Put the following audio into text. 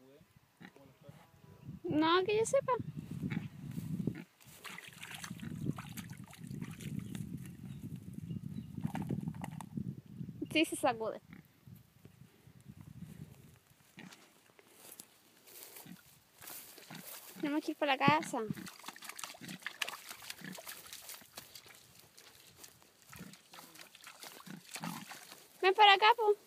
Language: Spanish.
No, que yo sepa. Sí, se sacude. Tenemos que ir para la casa. Ven para acá, po.